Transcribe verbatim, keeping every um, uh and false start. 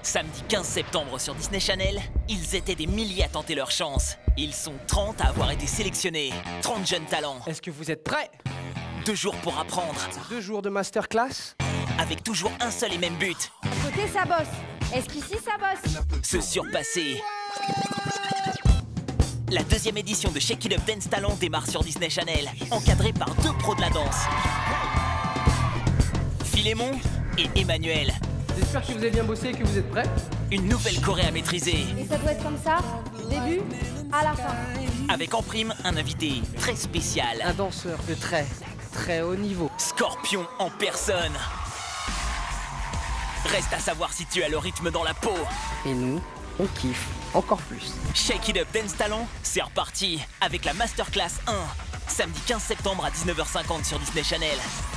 Samedi quinze septembre sur Disney Channel, ils étaient des milliers à tenter leur chance. Ils sont trente à avoir été sélectionnés. trente jeunes talents. Est-ce que vous êtes prêts? Deux jours pour apprendre. Deux jours de masterclass. Avec toujours un seul et même but. Côté ça bosse. Est-ce qu'ici ça bosse? Se surpasser. La deuxième édition de Shake It Up Dance Talent démarre sur Disney Channel, encadrée par deux pros de la danse. Philémon et Emmanuel. J'espère que vous avez bien bossé et que vous êtes prêts. Une nouvelle choré à maîtriser. Et ça doit être comme ça, début à la fin. Avec en prime un invité très spécial. Un danseur de très, très haut niveau. Scorpion en personne. Reste à savoir si tu as le rythme dans la peau. Et nous, on kiffe encore plus. Shake It Up Dance Talent, c'est reparti avec la Masterclass un. Samedi quinze septembre à dix-neuf heures cinquante sur Disney Channel.